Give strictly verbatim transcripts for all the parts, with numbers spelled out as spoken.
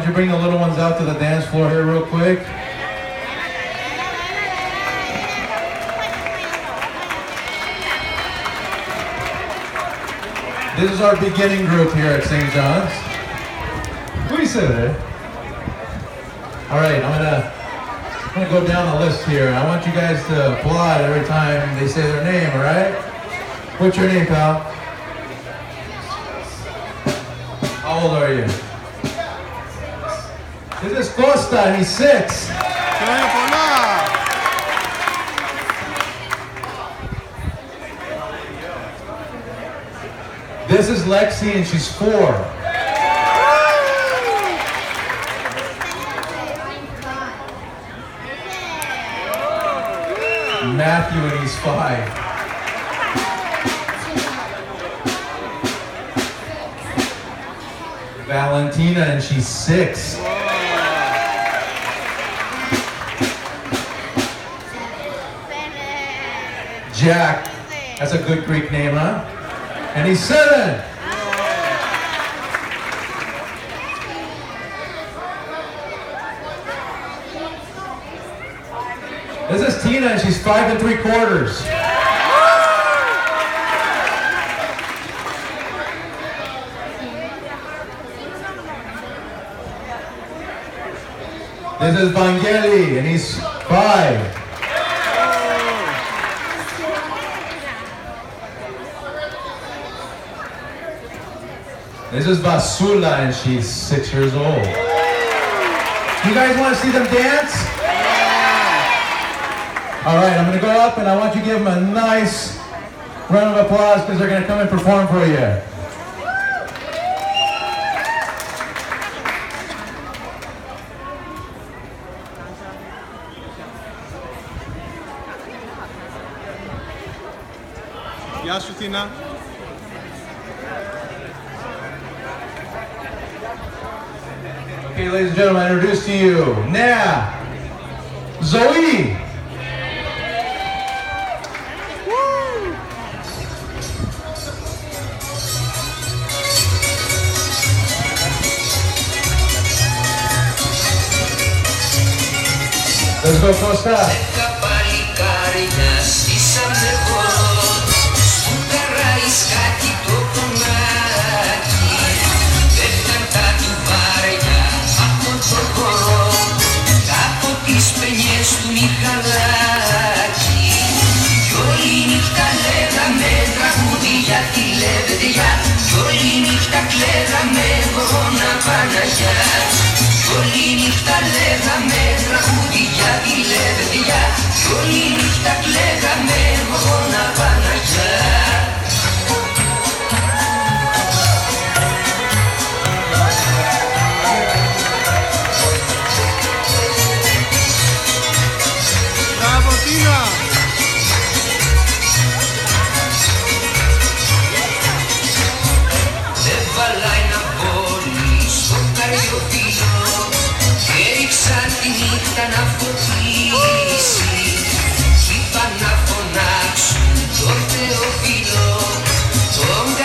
don't you bring the little ones out to the dance floor here real quick? This is our beginning group here at Saint John's. What do you say there? All right, I'm gonna, I'm gonna go down the list here. I want you guys to applaud every time they say their name, all right? What's your name, pal? How old are you? This is Costa, and he's six. This is Lexi, and she's four. Matthew, and he's five. Valentina, and she's six. Jack, that's a good Greek name, huh? And he's seven. This is Tina, and she's five and three quarters. This is Vangeli, and he's five. This is Vasula, and she's six years old. You guys want to see them dance? All right, I'm going to go up, and I want you to give them a nice round of applause because they're going to come and perform for you. Γεια σου, Τίνα. Okay, ladies and gentlemen, I introduce to you, Nah, Zoe. Let's go, Costa.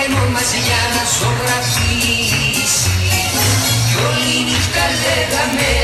Για να ζωγραφίσει κι όλη νύχτα λέγαμε